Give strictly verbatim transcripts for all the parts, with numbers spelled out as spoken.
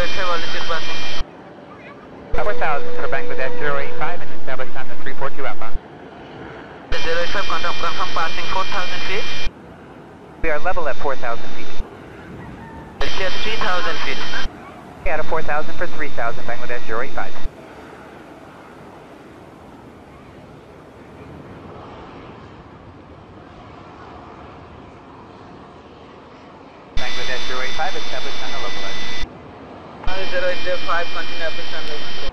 eight five, altitude passing. four thousand for Bangladesh zero eight five and establish on the three four two outbound. zero eight five, confirm, confirm passing four thousand feet. We are level at four thousand feet. It's at three thousand feet. Out of four thousand for three thousand, Bangladesh zero eight five. Bangladesh zero eight five, established on the local edge. zero eight five, continue approach on the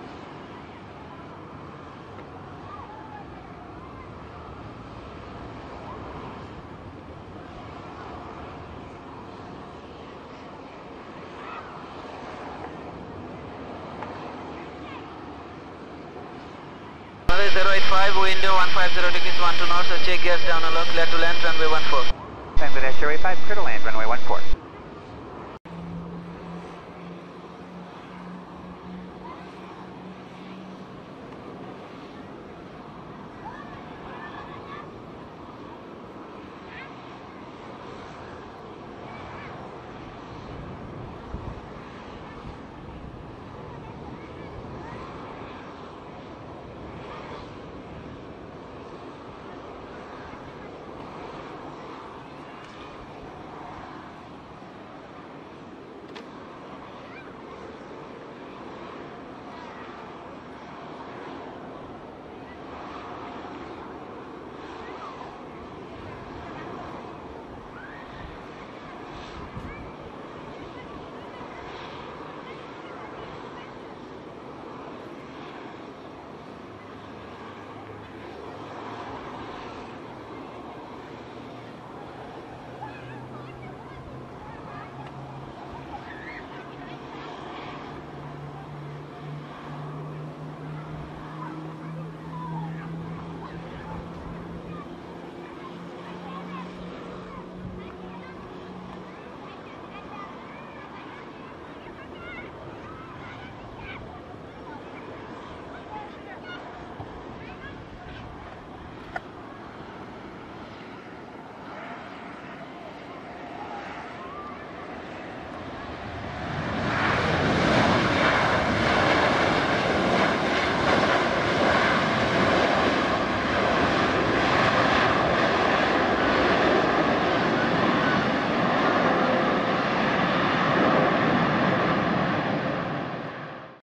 zero eight five, window one five zero degrees, one to north, so check gas down a low, clear to land, runway one four. Bangladesh zero eight five, clear to land, runway one four.